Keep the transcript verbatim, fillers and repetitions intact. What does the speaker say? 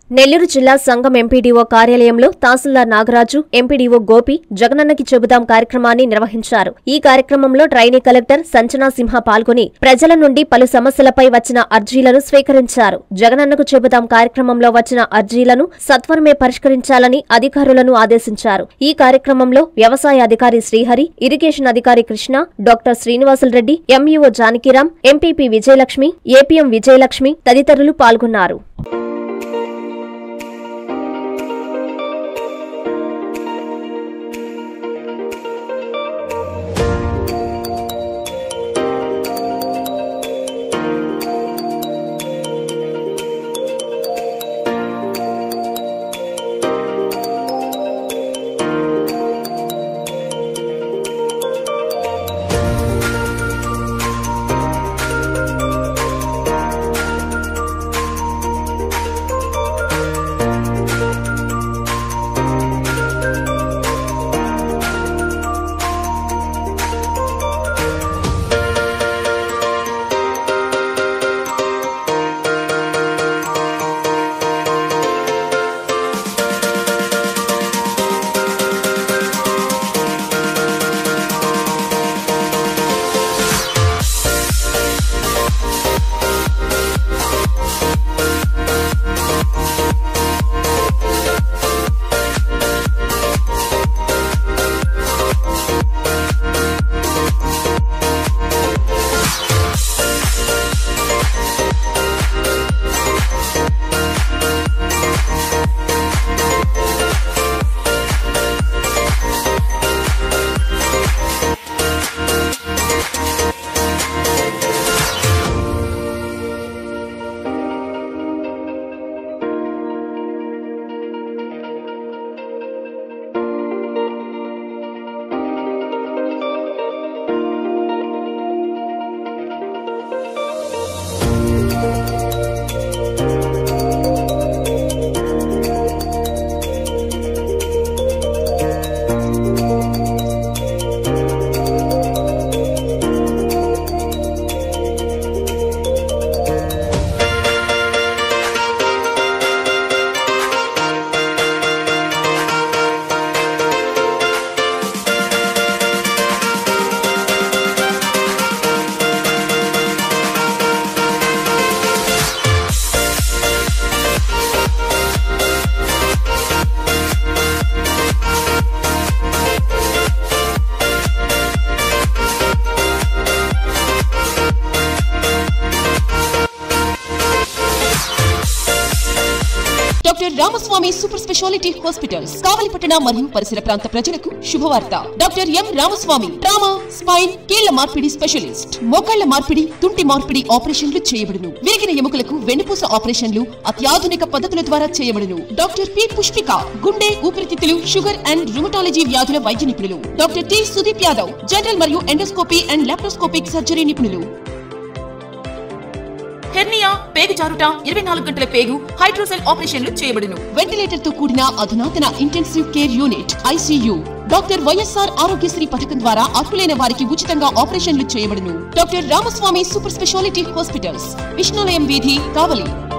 నెల్లూరు జిల్లా సంఘం ఎంపీడీఓ కార్యాలయంలో తహసీల్దార్ నాగరాజు, ఎంపీడీఓ గోపి జగనన్నకి చెబుదాం కార్యక్రమాన్ని నిర్వహించారు. ఈ కార్యక్రమంలో ట్రైనీ కలెక్టర్ సంచనా సింహ పాల్గొని ప్రజల నుండి పలు సమస్యలపై వచ్చిన అర్జీలను స్వీకరించారు. జగనన్నకు చెబుదాం కార్యక్రమంలో వచ్చిన అర్జీలను సత్వరమే పరిష్కరించాలని అధికారులను ఆదేశించారు. ఈ కార్యక్రమంలో వ్యవసాయ అధికారి శ్రీహరి, ఇరిగేషన్ అధికారి Krishna, doctor Srinivasulareddy, MEO Janakiram, MPP Vijayalakshmi, APM Vijayalakshmi తదితరులు పాల్గొన్నారు. Doctor Ramaswamy super speciality hospitals కావలిపట్టణ మరియు పరిసర ప్రాంత ప్రజలకు శుభవార్త. Doctor M Ramaswamy trauma, spine, కీళ్ల మార్పిడి స్పెషలిస్ట్. మోకాళ్ల మార్పిడి, తుంటి మార్పిడి ఆపరేషన్లు చేయబడును. విరిగిన ఎముకలకు వెన్నుపూస ఆపరేషన్లు అత్యాధునిక పద్ధతుల ద్వారా చేయబడును. డాక్టర్ పి పుష్పిక గుండె, ఊపిరితిత్తులు, షుగర్ అండ్ రుమటాలజీ వ్యాధుల వైద్య నిపుణులు. Doctor T Sudeep Yadav general మరియు ఎండోస్కోపీ అండ్ లాప్రోస్కోపిక్ సర్జరీ నిపుణులు. హెర్నియా, పేగు జారుట, ఇరవై నాలుగు గంటల పేగు, హైడ్రోసెల్ ఆపరేషన్లు చేయబడును. వెంటిలేటర్ తో కూడిన అధునాతన intensive care unit ICU. Doctor YSR Aarogyasri పథకం ద్వారా అర్హులైన వారికి ఉచితంగా ఆపరేషన్లు చేయబడును. Doctor Ramaswamy super speciality hospitals, Vishnulayam వీధి, కావలి.